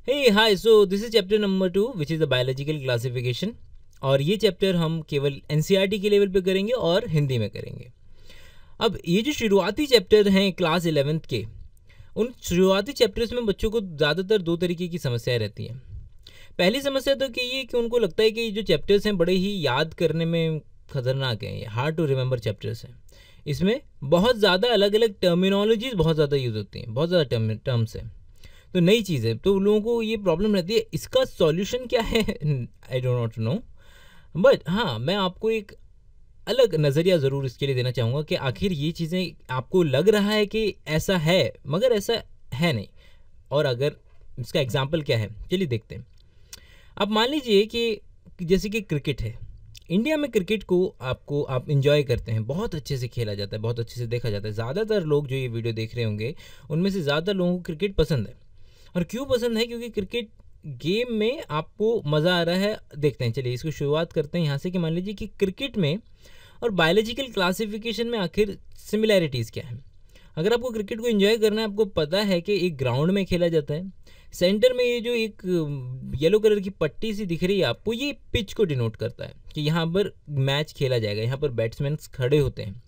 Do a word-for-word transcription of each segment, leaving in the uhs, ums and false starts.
Hey hi, so this is chapter number two which is the biological classification. और ये chapter हम केवल NCERT के लेवल पे करेंगे और हिंदी में करेंगे। अब ये जो शुरुआती चैप्टर हैं क्लास इलेवेंथ के, उन शुरुआती चैप्टर्स में बच्चों को ज़्यादातर दो तरीके की समस्याएं रहती हैं। पहली समस्या तो कि ये कि उनको लगता है कि ये जो चैप्टर्स हैं बड़े ही याद करने में खतरनाक हैं, ये हार्ड टू रिमेंबर चैप्टर्स हैं। इसमें बहुत ज़्यादा अलग अलग टर्मिनोलॉजीज बहुत ज़्यादा यूज़ होती हैं, बहुत ज़्यादा टर्म टर्म्स हैं, तो नई चीज़ है, तो लोगों को ये प्रॉब्लम रहती है। इसका सॉल्यूशन क्या है I don't not know, but हाँ, मैं आपको एक अलग नज़रिया ज़रूर इसके लिए देना चाहूँगा कि आखिर ये चीज़ें आपको लग रहा है कि ऐसा है, मगर ऐसा है नहीं। और अगर इसका एग्जाम्पल क्या है, चलिए देखते हैं। आप मान लीजिए कि जैसे कि क्रिकेट है, इंडिया में क्रिकेट को आपको आप इंजॉय करते हैं, बहुत अच्छे से खेला जाता है, बहुत अच्छे से देखा जाता है। ज़्यादातर लोग जो ये वीडियो देख रहे होंगे उनमें से ज़्यादा लोगों को क्रिकेट पसंद है। और क्यों पसंद है? क्योंकि क्रिकेट गेम में आपको मज़ा आ रहा है। देखते हैं, चलिए इसको शुरुआत करते हैं यहाँ से कि मान लीजिए कि क्रिकेट में और बायोलॉजिकल क्लासिफिकेशन में आखिर सिमिलैरिटीज़ क्या है। अगर आपको क्रिकेट को एंजॉय करना है, आपको पता है कि एक ग्राउंड में खेला जाता है, सेंटर में ये जो एक येलो कलर की पट्टी सी दिख रही है आपको, ये पिच को डिनोट करता है कि यहाँ पर मैच खेला जाएगा, यहाँ पर बैट्समैन खड़े होते हैं।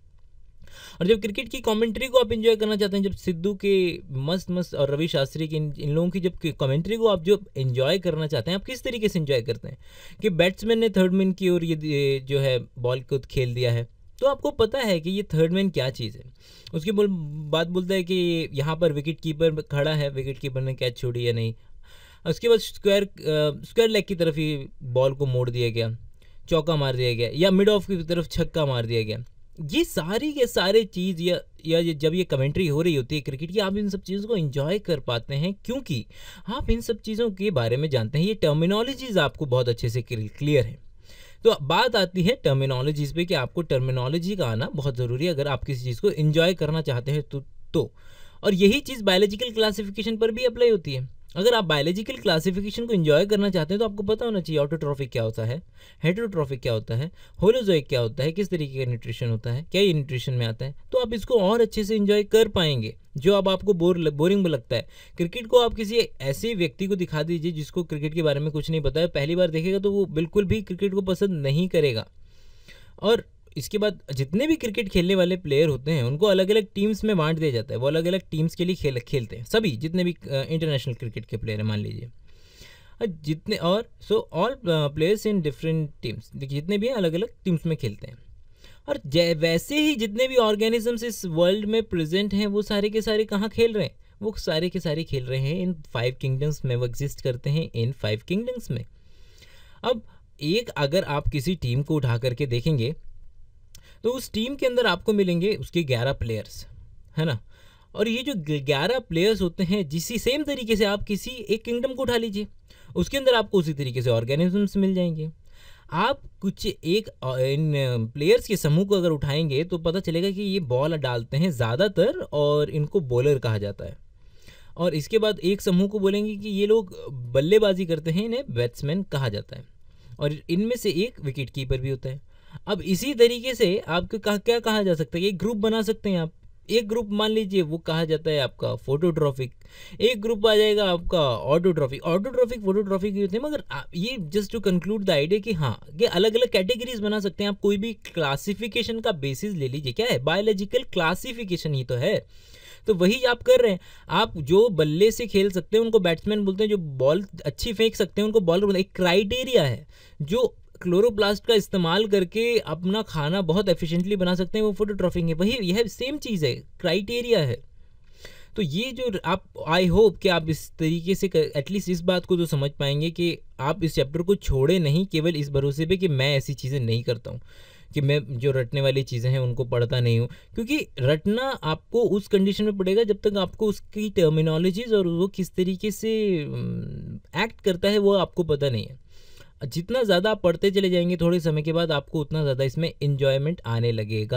और जब क्रिकेट की कमेंट्री को आप एंजॉय करना चाहते हैं, जब सिद्धू के मस्त मस्त और रवि शास्त्री की इन, इन लोगों की जब कमेंट्री को आप जो एंजॉय करना चाहते हैं, आप किस तरीके से एंजॉय करते हैं कि बैट्समैन ने थर्ड मैन की ओर ये जो है बॉल को खेल दिया है, तो आपको पता है कि ये थर्ड मैन क्या चीज़ है। उसके बोल बात बोलता है कि यहाँ पर विकेट कीपर खड़ा है, विकेट कीपर ने कैच छोड़ी या नहीं। उसके बाद स्क्वायर स्क्वायर लेग की तरफ ही बॉल को मोड़ दिया गया, चौका मार दिया गया, या मिड ऑफ की तरफ छक्का मार दिया गया। ये सारी के सारे चीज़ या या ये जब ये कमेंट्री हो रही होती है क्रिकेट की, आप इन सब चीज़ों को एंजॉय कर पाते हैं क्योंकि आप इन सब चीज़ों के बारे में जानते हैं। ये टर्मिनोलॉजीज़ आपको बहुत अच्छे से क्लियर है। तो बात आती है टर्मिनोलॉजीज़ पे कि आपको टर्मिनोलॉजी का आना बहुत ज़रूरी है अगर आप किसी चीज़ को एंजॉय करना चाहते हैं तो, तो। और यही चीज़ बायोलॉजिकल क्लासिफिकेशन पर भी अप्लाई होती है। अगर आप बायोलॉजिकल क्लासिफिकेशन को एंजॉय करना चाहते हैं तो आपको पता होना चाहिए ऑटोट्रॉफिक क्या होता है, हेटेरोट्रॉफिक क्या होता है, होलोजोइक क्या होता है, किस तरीके का न्यूट्रिशन होता है, क्या ये न्यूट्रिशन में आता है, तो आप इसको और अच्छे से एंजॉय कर पाएंगे। जो अब आपको बोर बोरिंग लगता है, क्रिकेट को आप किसी ऐसे व्यक्ति को दिखा दीजिए जिसको क्रिकेट के बारे में कुछ नहीं पता है, पहली बार देखेगा तो वो बिल्कुल भी क्रिकेट को पसंद नहीं करेगा। और इसके बाद जितने भी क्रिकेट खेलने वाले प्लेयर होते हैं उनको अलग अलग टीम्स में बांट दिया जाता है, वो अलग अलग टीम्स के लिए खेल खेलते हैं। सभी जितने भी इंटरनेशनल क्रिकेट के प्लेयर हैं मान लीजिए जितने, और so all players in different teams, देखिए जितने भी हैं अलग अलग टीम्स में खेलते हैं। और वैसे ही जितने भी ऑर्गेनिजम्स इस वर्ल्ड में प्रेजेंट हैं वो सारे के सारे कहाँ खेल रहे हैं? वो सारे के सारे खेल रहे हैं इन फाइव किंगडम्स में, वो एग्जिस्ट करते हैं इन फाइव किंगडम्स में। अब एक अगर आप किसी टीम को उठा करके देखेंगे तो उस टीम के अंदर आपको मिलेंगे उसके ग्यारह प्लेयर्स, है ना। और ये जो ग्यारह प्लेयर्स होते हैं, जिसी सेम तरीके से आप किसी एक किंगडम को उठा लीजिए, उसके अंदर आपको उसी तरीके से ऑर्गेनिजम्स मिल जाएंगे। आप कुछ एक इन प्लेयर्स के समूह को अगर उठाएंगे तो पता चलेगा कि ये बॉल डालते हैं ज़्यादातर और इनको बॉलर कहा जाता है। और इसके बाद एक समूह को बोलेंगे कि ये लोग बल्लेबाजी करते हैं, इन्हें बैट्समैन कहा जाता है। और इनमें से एक विकेट कीपर भी होता है। अब इसी तरीके से आपको कहा क्या कहा जा सकता है, एक ग्रुप बना सकते हैं आप। एक ग्रुप मान लीजिए वो कहा जाता है आपका फोटोट्रॉफिक, एक ग्रुप आ जाएगा आपका ऑटोट्रॉफिक। ऑटोट्रॉफिक फोटोट्रॉफिक होते हैं, मगर ये just to conclude the idea कि हाँ ये अलग अलग कैटेगरीज बना सकते हैं आप। कोई भी क्लासिफिकेशन का बेसिस ले लीजिए, क्या है? बायोलॉजिकल क्लासिफिकेशन ही तो है। तो वही आप कर रहे हैं। आप जो बल्ले से खेल सकते हैं उनको बैट्समैन बोलते हैं, जो बॉल अच्छी फेंक सकते हैं उनको बॉलर बोलते हैं। एक क्राइटेरिया है, जो क्लोरोप्लास्ट का इस्तेमाल करके अपना खाना बहुत एफिशिएंटली बना सकते हैं, वो फोटोट्रॉफिक है। वही यह सेम चीज़ है, क्राइटेरिया है। तो ये जो आप, आई होप कि आप इस तरीके से एटलीस्ट इस बात को तो समझ पाएंगे कि आप इस चैप्टर को छोड़े नहीं केवल इस भरोसे पे कि मैं ऐसी चीज़ें नहीं करता हूँ, कि मैं जो रटने वाली चीज़ें हैं उनको पढ़ता नहीं हूँ। क्योंकि रटना आपको उस कंडीशन में पड़ेगा जब तक आपको उसकी टर्मिनोलॉजीज और वो किस तरीके से एक्ट करता है वो आपको पता नहीं है। जितना ज़्यादा आप पढ़ते चले जाएंगे थोड़े समय के बाद आपको उतना ज़्यादा इसमें एन्जॉयमेंट आने लगेगा।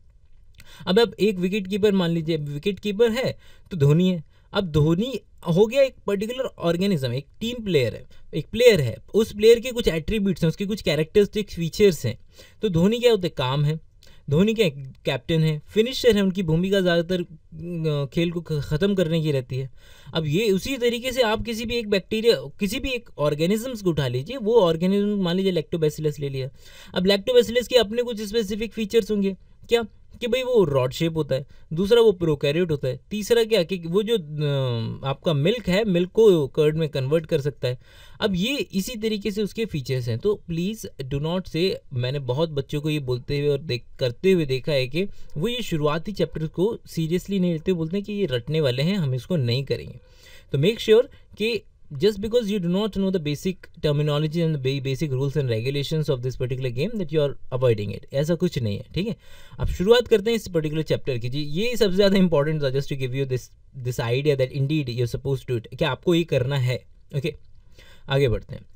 अब अब एक विकेट कीपर मान लीजिए, विकेट कीपर है तो धोनी है। अब धोनी हो गया एक पर्टिकुलर ऑर्गेनिज्म, एक टीम प्लेयर है, एक प्लेयर है, उस प्लेयर के कुछ एट्रीब्यूट्स हैं, उसके कुछ कैरेक्टरिस्टिक फीचर्स हैं। तो धोनी क्या होते हैं? काम है, धोनी के कैप्टन हैं, फिनिशर हैं, उनकी भूमिका ज़्यादातर खेल को ख़त्म करने की रहती है। अब ये उसी तरीके से आप किसी भी एक बैक्टीरिया, किसी भी एक ऑर्गेनिजम्स को उठा लीजिए, वो ऑर्गेनिज्म मान लीजिए लैक्टोबैसिलस ले लिया। अब लैक्टोबैसिलस के अपने कुछ स्पेसिफिक फीचर्स होंगे, क्या कि भाई वो रॉड शेप होता है, दूसरा वो प्रोकैरियोट होता है, तीसरा क्या कि वो जो आपका मिल्क है, मिल्क को कर्ड में कन्वर्ट कर सकता है। अब ये इसी तरीके से उसके फीचर्स हैं। तो प्लीज़ डू नॉट से, मैंने बहुत बच्चों को ये बोलते हुए और देख करते हुए देखा है कि वो ये शुरुआती चैप्टर को सीरियसली नहीं लेते, बोलते हैं कि ये रटने वाले हैं, हम इसको नहीं करेंगे। तो मेक श्योर कि just because you do not know the basic terminology and the basic rules and regulations of this particular game that you are avoiding it, ऐसा कुछ नहीं है, ठीक है। अब शुरुआत करते हैं इस पर्टिकुलर चैप्टर की। जी ये सबसे ज़्यादा इंपॉर्टेंट था, just to give you this this idea that indeed you are suppose to it, कि आपको ये करना है। Okay okay? आगे बढ़ते हैं।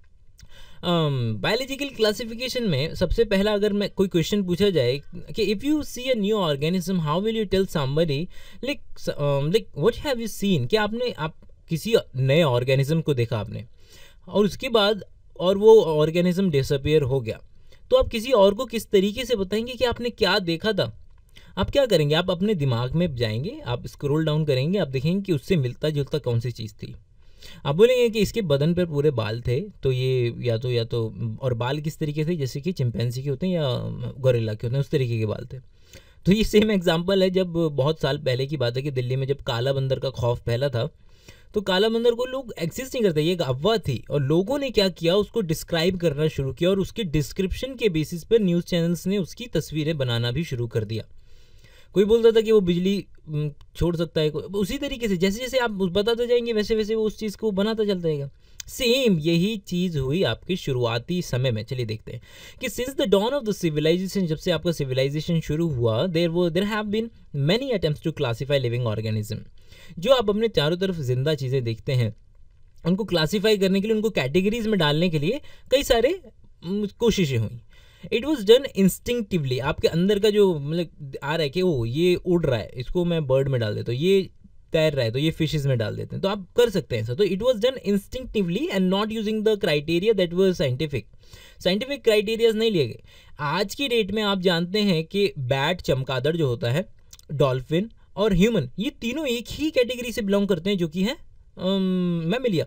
बायोलॉजिकल um, क्लासिफिकेशन में सबसे पहला अगर मैं कोई क्वेश्चन पूछा जाए कि if you see a new organism how will you tell somebody like like what have you seen, कि आपने आप किसी नए ऑर्गेनिज्म को देखा आपने और उसके बाद और वो ऑर्गेनिज्म डिसअपियर हो गया, तो आप किसी और को किस तरीके से बताएंगे कि आपने क्या देखा था? आप क्या करेंगे? आप अपने दिमाग में जाएंगे, आप स्क्रॉल डाउन करेंगे, आप देखेंगे कि उससे मिलता जुलता कौन सी चीज़ थी। आप बोलेंगे कि इसके बदन पर पूरे बाल थे, तो ये या तो या तो और बाल किस तरीके से, जैसे कि चिंपैंजी के होते हैं या गोरिल्ला के होते हैं, उस तरीके के बाल थे। तो ये सेम एग्जाम्पल है, जब बहुत साल पहले की बात है कि दिल्ली में जब काला बंदर का खौफ फैला था, तो काला बंदर को लोग एक्सिस्ट नहीं करते, ये एक अफवाह थी, और लोगों ने क्या किया, उसको डिस्क्राइब करना शुरू किया और उसके डिस्क्रिप्शन के बेसिस पर न्यूज़ चैनल्स ने उसकी तस्वीरें बनाना भी शुरू कर दिया। कोई बोलता था कि वो बिजली छोड़ सकता है, उसी तरीके से जैसे जैसे आप बताते जाएंगे वैसे वैसे वो उस चीज़ को बनाता चलता जाएगा। सेम यही चीज़ हुई आपके शुरुआती समय में। चलिए देखते हैं कि since the dawn of the civilization, जब से आपका सिविलाइजेशन शुरू हुआ, देयर वो there have been many attempts to classify living organism. जो आप अपने चारों तरफ जिंदा चीज़ें देखते हैं, उनको क्लासीफाई करने के लिए, उनको कैटेगरीज में डालने के लिए कई सारे कोशिशें हुई। इट वॉज डन इंस्टिंक्टिवली, आपके अंदर का जो मतलब आ रहा है कि ओ ये उड़ रहा है, इसको मैं बर्ड में डाल देता हूँ, ये तैर रहा है तो ये फिशेज में डाल देते हैं, तो आप कर सकते हैं ऐसा। तो it was done instinctively and not using the criteria that was scientific. Scientific criterias नहीं लिए गए। आज की डेट में आप जानते हैं कि बैट, चमगादड़ जो होता है, डॉल्फिन और ह्यूमन, ये तीनों एक ही कैटेगरी से बिलोंग करते हैं, जो कि है मैमिलिया।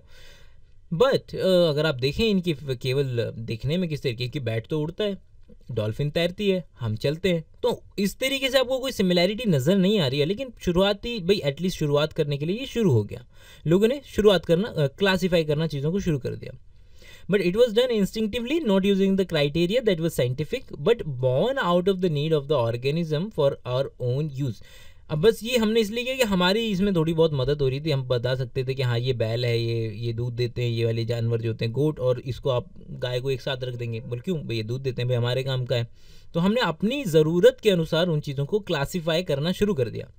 बट uh, अगर आप देखें इनकी केवल देखने में किस तरीके की, बैट तो उड़ता है, डॉल्फिन तैरती है, हम चलते हैं, तो इस तरीके से आपको कोई सिमिलैरिटी नज़र नहीं आ रही है। लेकिन शुरुआती भाई एटलीस्ट शुरुआत करने के लिए ये शुरू हो गया, लोगों ने शुरुआत करना, क्लासीफाई uh, करना चीज़ों को शुरू कर दिया। But it was done instinctively, not using the criteria that was scientific, but born out of the need of the organism for our own use. अब बस ये हमने इसलिए किया कि हमारी इसमें थोड़ी बहुत मदद हो रही थी, हम बता सकते थे कि हाँ ये बैल है, ये ये दूध देते हैं, ये वाले जानवर जो होते हैं गोट, और इसको आप गाय को एक साथ रख देंगे, बोल क्यों भाई ये दूध देते हैं, भाई हमारे काम का है। तो हमने अपनी ज़रूरत के अनुसार उन चीज़ों को क्लासीफाई करना शुरू कर दिया।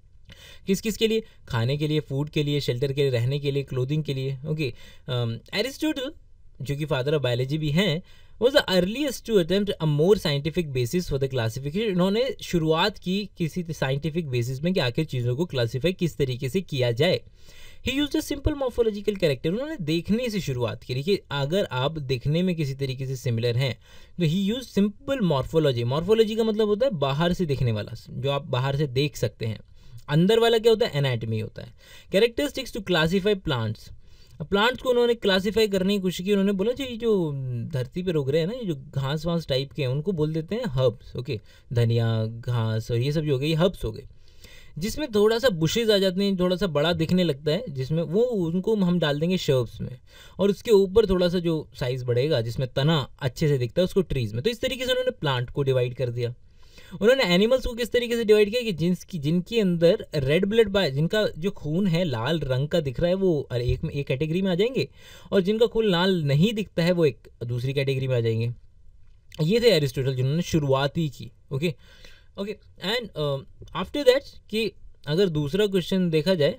किस किस के लिए? खाने के लिए, फूड के लिए, शेल्टर के लिए, रहने के लिए, क्लोथिंग के लिए। ओके, एरिस्टोटल जो कि फादर ऑफ बायोलॉजी भी हैं, was the earliest to attempt a more scientific basis for the classification। इन्होंने शुरुआत की किसी साइंटिफिक बेसिस में कि आखिर चीज़ों को क्लासीफाई किस तरीके से किया जाए। He used a simple morphological character, उन्होंने देखने से शुरुआत की कि अगर आप देखने में किसी तरीके से सिमिलर हैं तो he use simple morphology. Morphology का मतलब होता है बाहर से दिखने वाला, जो आप बाहर से देख सकते हैं। अंदर वाला क्या होता है? एनाटमी होता है। Characteristics to classify plants, plants को उन्होंने क्लासीफाई करने की कोशिश की। उन्होंने बोला जी जो धरती पे उग रहे हैं ना, ये जो घास वास टाइप के हैं, उनको बोल देते हैं हर्ब्स। ओके, धनिया, घास और ये सब जो हो गए, ये हर्ब्स हो गए। जिसमें थोड़ा सा बुशेज आ जाते हैं, थोड़ा सा बड़ा दिखने लगता है, जिसमें वो उनको हम डाल देंगे शर्ब्स में, और उसके ऊपर थोड़ा सा जो साइज़ बढ़ेगा, जिसमें तना अच्छे से दिखता है, उसको ट्रीज़ में। तो इस तरीके से उन्होंने प्लांट को डिवाइड कर दिया। उन्होंने एनिमल्स को किस तरीके से डिवाइड किया कि जिनकी जिनके अंदर रेड ब्लड बाय, जिनका जो खून है लाल रंग का दिख रहा है, वो एक में एक कैटेगरी में आ जाएंगे, और जिनका खून लाल नहीं दिखता है वो एक दूसरी कैटेगरी में आ जाएंगे। ये थे एरिस्टोटल जिन्होंने शुरुआत ही की। Okay okay and after that कि अगर दूसरा क्वेश्चन देखा जाए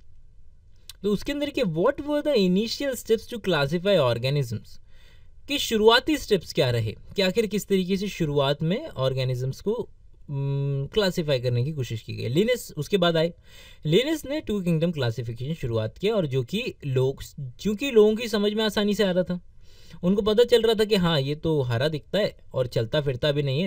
तो उसके अंदर के what were the initial steps to classify organisms, कि शुरुआती स्टेप्स क्या रहे, कि आखिर किस तरीके से शुरुआत में ऑर्गेनिजम्स को क्लासीफाई um, करने की कोशिश की गई। लिनस उसके बाद आए। लिनस ने टू किंगडम क्लासिफिकेशन शुरुआत किया, और जो कि लोग, क्योंकि लोगों की समझ में आसानी से आ रहा था, उनको पता चल रहा था कि हाँ ये तो हरा दिखता है और चलता फिरता भी नहीं है,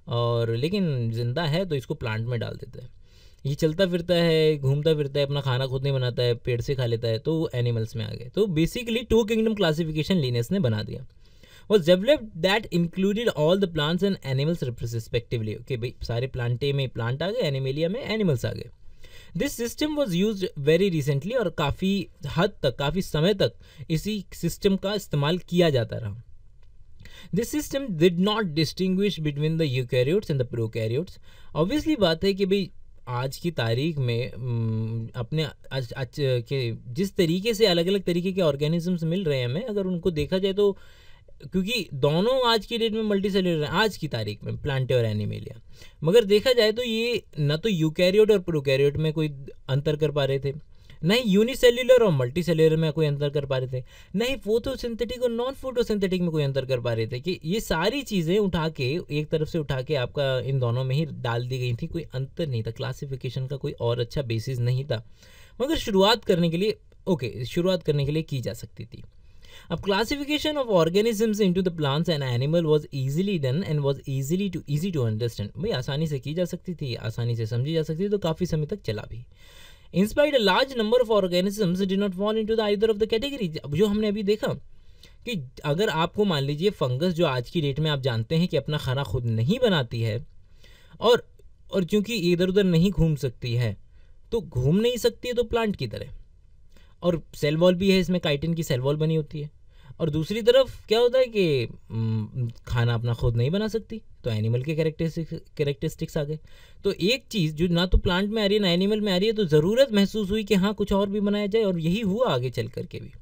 और लेकिन ज़िंदा है तो इसको प्लांट में डाल देता है। ये चलता फिरता है, घूमता फिरता है, अपना खाना खुद नहीं बनाता है, पेड़ से खा लेता है, तो एनिमल्स में आ गए। तो basically two kingdom classification Linnaeus ने बना दिया। was developed that included all the plants and animals respectively। Okay भाई, सारे प्लांटे में प्लांट आ गए, एनिमेलिया में एनिमल्स आ गए। This system was use very recently, और काफ़ी हद तक, काफ़ी समय तक इसी सिस्टम का इस्तेमाल किया जाता रहा। This system did not distinguish between the eukaryotes and the prokaryotes. Obviously बात है कि भाई आज की तारीख में अपने आज, आज के जिस तरीके से अलग अलग तरीके के ऑर्गेनिजम्स मिल रहे हैं हमें, अगर उनको देखा जाए तो, क्योंकि दोनों आज की डेट में मल्टी सेल्यूलर हैं आज की तारीख में, प्लांटे और एनिमेलिया, मगर देखा जाए तो ये न तो यूकैरियोट और प्रोकैरियोट में कोई अंतर कर पा रहे थे, न ही यूनिसेल्यूलर और मल्टी सेल्यूलर में कोई अंतर कर पा रहे थे, न ही फोटोसिंथेटिक और नॉन फोटोसिंथेटिक में कोई अंतर कर पा रहे थे। कि ये सारी चीज़ें उठा के एक तरफ से उठा के आपका इन दोनों में ही डाल दी गई थी, कोई अंतर नहीं था, क्लासिफिकेशन का कोई और अच्छा बेसिस नहीं था, मगर शुरुआत करने के लिए ओके शुरुआत करने के लिए की जा सकती थी। अब classification of organisms into the plants and animal was easily done and was easily too easy to understand. भाई आसानी से की जा सकती थी, आसानी से समझी जा सकती थी, तो काफ़ी समय तक चला भी। In spite a large number of organisms did not fall into the either of the category. अब जो हमने अभी देखा कि अगर आपको मान लीजिए फंगस जो आज की डेट में आप जानते हैं कि अपना खाना खुद नहीं बनाती है, और और चूंकि इधर उधर नहीं घूम सकती है, तो घूम नहीं सकती है तो प्लांट की तरह, और सेल वॉल भी है इसमें, काइटिन की सेल वॉल बनी होती है, और दूसरी तरफ क्या होता है कि खाना अपना खुद नहीं बना सकती, तो एनिमल के कैरेक्टरिस्टिक्स कैरेक्टरिस्टिक्स आ गए। तो एक चीज़ जो ना तो प्लांट में आ रही है ना एनिमल में आ रही है, तो ज़रूरत महसूस हुई कि हाँ कुछ और भी बनाया जाए, और यही हुआ आगे चल करके भी।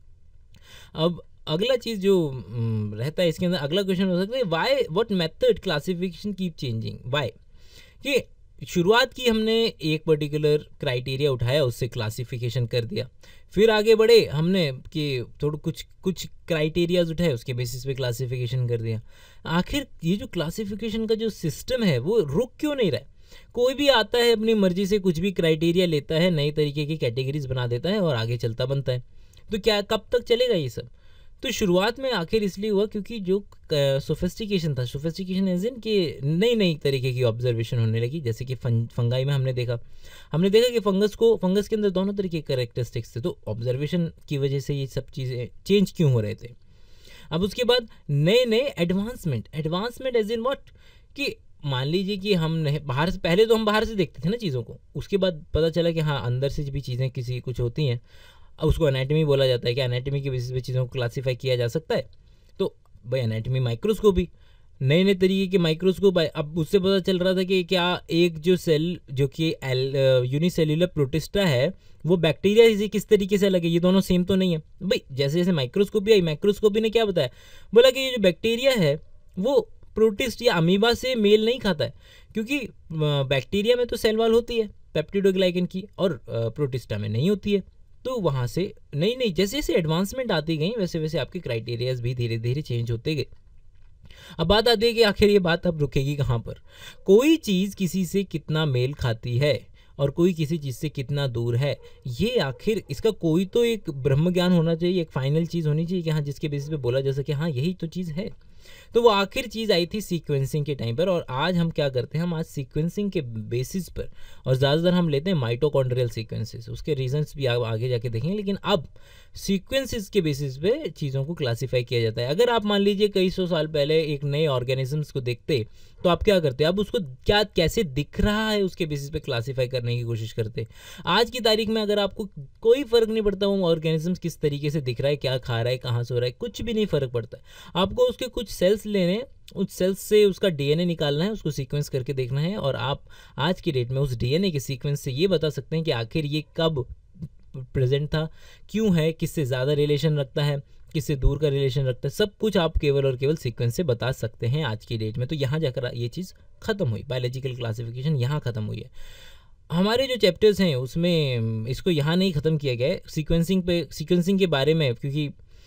अब अगला चीज़ जो रहता है इसके अंदर, अगला क्वेश्चन हो सकता है why what method classification keep changing, why, कि शुरुआत की हमने एक पर्टिकुलर क्राइटेरिया उठाया, उससे क्लासिफिकेशन कर दिया, फिर आगे बढ़े हमने कि थोड़ा कुछ कुछ क्राइटेरियाज उठाए, उसके बेसिस पे क्लासिफिकेशन कर दिया। आखिर ये जो क्लासिफिकेशन का जो सिस्टम है वो रुक क्यों नहीं रहा है? कोई भी आता है अपनी मर्जी से कुछ भी क्राइटेरिया लेता है, नई तरीके की कैटेगरीज बना देता है और आगे चलता बनता है। तो क्या कब तक चलेगा ये सब? तो शुरुआत में आखिर इसलिए हुआ क्योंकि जो सोफिस्टिकेशन था, सोफिस्टिकेशन एज इन कि नई नई तरीके की ऑब्जर्वेशन होने लगी, जैसे कि फंगाई में हमने देखा हमने देखा कि फंगस को फंगस के अंदर दोनों तरीके के कैरेक्टरिस्टिक्स थे, तो ऑब्जर्वेशन की वजह से ये सब चीज़ें चेंज क्यों हो रहे थे। अब उसके बाद नए नए advancement advancement as in what, कि मान लीजिए कि हम बाहर से, पहले तो हम बाहर से देखते थे ना चीज़ों को, उसके बाद पता चला कि हाँ अंदर से भी चीज़ें किसी कुछ होती हैं, उसको एनाटॉमी बोला जाता है कि एनाटॉमी के बेसिस पे चीज़ों को क्लासीफाई किया जा सकता है। तो भाई एनाटॉमी माइक्रोस्कोप भी, नए नए तरीके के माइक्रोस्कोप आए। अब उससे पता चल रहा था कि क्या एक जो सेल जो कि यूनिसेल्यूलर प्रोटिस्टा है वो बैक्टीरिया से किस तरीके से अलग है, ये दोनों सेम तो नहीं है। भाई जैसे जैसे माइक्रोस्कोपी आई, माइक्रोस्कोपी ने क्या बताया, बोला कि ये जो बैक्टीरिया है वो प्रोटिस्ट या अमीबा से मेल नहीं खाता है, क्योंकि बैक्टीरिया में तो सेल वॉल होती है पेप्टिडोग्लाइकन की, और प्रोटिस्टा में नहीं होती है। तो वहाँ से नहीं नहीं जैसे जैसे एडवांसमेंट आती गई वैसे वैसे आपके क्राइटेरियाज भी धीरे धीरे चेंज होते गए। अब बात आती है कि आखिर ये बात अब रुकेगी कहाँ पर? कोई चीज़ किसी से कितना मेल खाती है और कोई किसी चीज़ से कितना दूर है, ये आखिर इसका कोई तो एक ब्रह्म ज्ञान होना चाहिए, एक फाइनल चीज़ होनी चाहिए कि हाँ जिसके बेसिस पे बोला जा सके हाँ यही तो चीज़ है। तो वो आखिर चीज़ आई थी सीक्वेंसिंग के टाइम पर, और आज हम क्या करते हैं, हम आज सीक्वेंसिंग के बेसिस पर, और ज़्यादातर हम लेते हैं माइटोकॉन्ड्रियल सीक्वेंसेस, उसके रीजंस भी आप आगे जाके देखेंगे, लेकिन अब सीक्वेंसेस के बेसिस पे चीज़ों को क्लासीफाई किया जाता है। अगर आप मान लीजिए कई सौ साल पहले एक नए ऑर्गेनिजम्स को देखते तो आप क्या करते, अब उसको क्या कैसे दिख रहा है उसके बेसिस पे क्लासीफाई करने की कोशिश करते। आज की तारीख में अगर आपको कोई फ़र्क नहीं पड़ता वो ऑर्गेनिजम्स किस तरीके से दिख रहा है, क्या खा रहा है, कहाँ सो रहा है, कुछ भी नहीं फ़र्क पड़ता है। आपको उसके कुछ सेल्स लेने, उस सेल्स से उसका डीएनए निकालना है, उसको सीक्वेंस करके देखना है, और आप आज की डेट में उस डीएनए के सीक्वेंस से ये बता सकते हैं कि आखिर ये कब प्रेजेंट था, क्यों है, किससे ज़्यादा रिलेशन रखता है, किससे दूर का रिलेशन रखता है, सब कुछ आप केवल और केवल सीक्वेंस से बता सकते हैं आज की डेट में। तो यहाँ जाकर ये चीज़ ख़त्म हुई, बायोलॉजिकल क्लासिफिकेशन यहाँ ख़त्म हुई है। हमारे जो चैप्टर्स हैं उसमें इसको यहाँ नहीं ख़त्म किया गया है, सीक्वेंसिंग पे सीक्वेंसिंग के बारे में, क्योंकि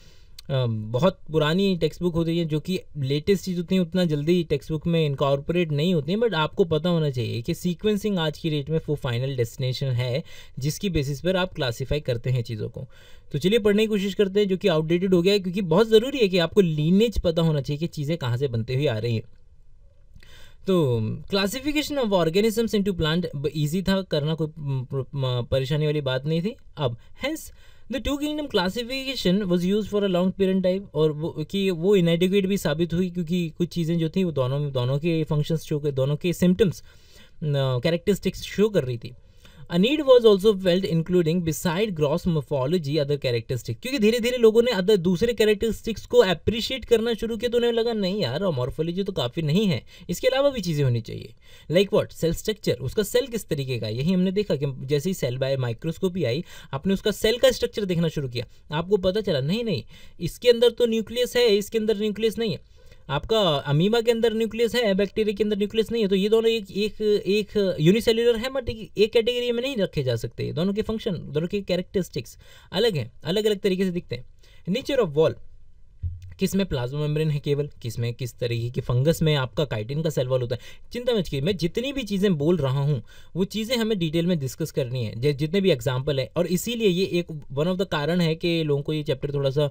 बहुत पुरानी टेक्स्ट बुक होती है जो कि लेटेस्ट चीज़ होती है, उतना जल्दी टेक्स्ट बुक में इनकॉर्पोरेट नहीं होती है, बट आपको पता होना चाहिए कि सीक्वेंसिंग आज की डेट में वो फाइनल डेस्टिनेशन है जिसकी बेसिस पर आप क्लासीफाई करते हैं चीज़ों को। तो चलिए पढ़ने की कोशिश करते हैं, जो कि आउटडेटेड हो गया है, क्योंकि बहुत ज़रूरी है कि आपको लीनेज पता होना चाहिए कि चीज़ें कहाँ से बनते हुए आ रही हैं। तो classification of organisms into plant easy था करना, कोई परेशानी वाली बात नहीं थी। अब hence the two kingdom classification was used for a long period time, और वो कि वो इनएडिक्वेट भी साबित हुई क्योंकि कुछ चीज़ें जो थी वो दोनों दोनों के फंक्शंस शो कर, दोनों के सिम्टम्स कैरेक्टरिस्टिक्स शो कर रही थी। A need was also felt including beside gross morphology other characteristics, क्योंकि धीरे धीरे लोगों ने अदर दूसरे कैरेक्टरिस्टिक्स को अप्रिशिएट करना शुरू किया, तो उन्हें लगा नहीं यार मॉर्फोलॉजी तो काफ़ी नहीं है, इसके अलावा भी चीज़ें होनी चाहिए। लाइक व्हाट, सेल स्ट्रक्चर, उसका सेल किस तरीके का है, यही हमने देखा कि जैसे ही सेल बाय माइक्रोस्कोपी आई आपने उसका सेल का स्ट्रक्चर देखना शुरू किया, आपको पता चला नहीं नहीं इसके अंदर तो न्यूक्लियस है, इसके अंदर न्यूक्लियस नहीं है, आपका अमीबा के अंदर न्यूक्लियस है, बैक्टीरिया के अंदर न्यूक्लियस नहीं है, तो ये दोनों एक एक एक यूनिसेल्युलर है बट एक कैटेगरी में नहीं रखे जा सकते। दोनों के फंक्शन, दोनों के कैरेक्टरिस्टिक्स अलग हैं, अलग अलग तरीके से दिखते हैं। नेचर ऑफ वॉल, किस में प्लाज्मा मेम्ब्रेन है केवल, किस में किस तरीके की फंगस में आपका काइटिन का सेल वॉल होता है। चिंता मत कीजिए, मैं जितनी भी चीज़ें बोल रहा हूँ वो चीज़ें हमें डिटेल में डिस्कस करनी है, जितने भी एग्जाम्पल है, और इसीलिए ये एक वन ऑफ द कारण है कि लोगों को ये चैप्टर थोड़ा सा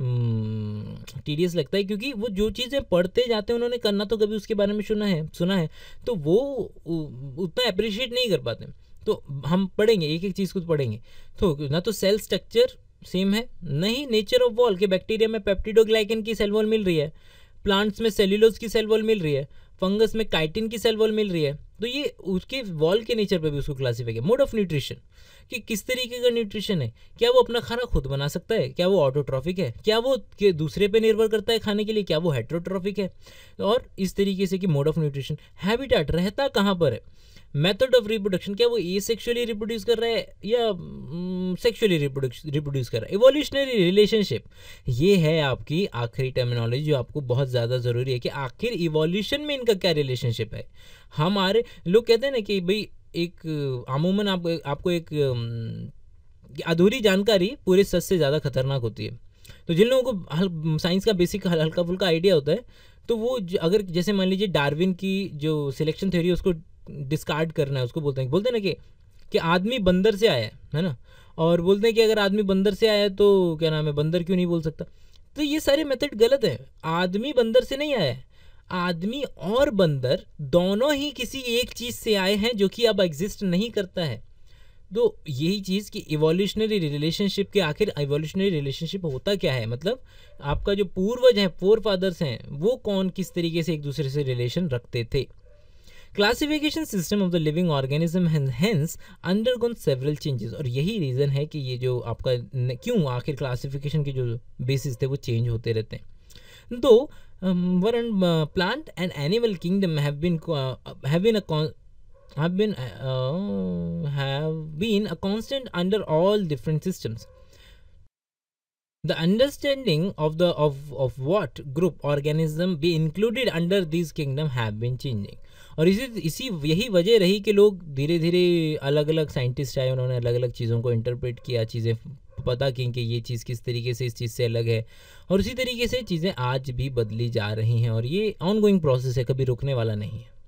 टीडियस लगता है, क्योंकि वो जो चीज़ें पढ़ते जाते हैं उन्होंने करना तो कभी उसके बारे में सुना है सुना है तो वो उतना अप्रिशिएट नहीं कर पाते। तो हम पढ़ेंगे एक एक चीज़ को पढ़ेंगे, तो ना तो सेल स्ट्रक्चर सेम है, नहीं नेचर ऑफ वॉल के बैक्टीरिया में पेप्टिडोग्लाइकन की सेल वॉल मिल रही है, प्लांट्स में सेल्यूलोज की सेल वॉल मिल रही है, फंगस में काइटिन की सेल वॉल मिल रही है, तो ये उसके वॉल के नेचर पे भी उसको क्लासीफाई किया। मोड ऑफ न्यूट्रिशन, कि किस तरीके का न्यूट्रिशन है, क्या वो अपना खाना खुद बना सकता है, क्या वो ऑटोट्रॉफिक है, क्या वो के दूसरे पे निर्भर करता है खाने के लिए, क्या वो हेट्रोट्रॉफिक है, और इस तरीके से कि मोड ऑफ न्यूट्रिशन। हैबिटेट, रहता कहाँ पर है। मेथड ऑफ रिप्रोडक्शन, क्या वो ए सेक्शुअली रिप्रोड्यूस कर रहा है या सेक्शुअली रिप्रोड्यूस कर रहा है। इवोल्यूशनरी रिलेशनशिप, ये है आपकी आखिरी टर्मिनोलॉजी जो आपको बहुत ज़्यादा ज़रूरी है कि आखिर इवोल्यूशन में इनका क्या रिलेशनशिप है। हमारे लोग कहते हैं ना कि भाई एक अमूमन आप, आपको एक अधूरी जानकारी पूरे सच से ज़्यादा खतरनाक होती है। तो जिन लोगों को साइंस का बेसिक हल्का फुल्का आइडिया होता है, तो वो अगर जैसे मान लीजिए डार्विन की जो सिलेक्शन थ्योरी है उसको डिस्कार्ड करना है, उसको बोलते हैं बोलते हैं ना कि कि आदमी बंदर से आया है है ना, और बोलते हैं कि अगर आदमी बंदर से आया है तो क्या नाम है, बंदर क्यों नहीं बोल सकता। तो ये सारे मेथड गलत हैं। आदमी बंदर से नहीं आया है, आदमी और बंदर दोनों ही किसी एक चीज़ से आए हैं जो कि अब एग्जिस्ट नहीं करता है। तो यही चीज़ कि इवोल्यूशनरी रिलेशनशिप के आखिर इवोल्यूशनरी रिलेशनशिप होता क्या है, मतलब आपका जो पूर्वज हैं, फोर फादर्स हैं, वो कौन किस तरीके से एक दूसरे से रिलेशन रखते थे। Classification system of the living organism has undergone several changes, और यही रीज़न है कि ये जो आपका क्यों आखिर क्लासिफिकेशन के जो बेसिस थे वो चेंज होते रहते हैं। दो plant and animal kingdom have been have been a have been uh, have been a constant under all different systems. The understanding of the of of what group organism be included under these kingdom have been changing. और इसी इसी यही वजह रही कि लोग धीरे धीरे अलग अलग साइंटिस्ट आए, उन्होंने अलग अलग चीज़ों को इंटरप्रेट किया, चीज़ें पता की कि ये चीज़ किस तरीके से इस चीज़ से अलग है, और उसी तरीके से चीज़ें आज भी बदली जा रही हैं, और ये ऑनगोइंग प्रोसेस है, कभी रुकने वाला नहीं है।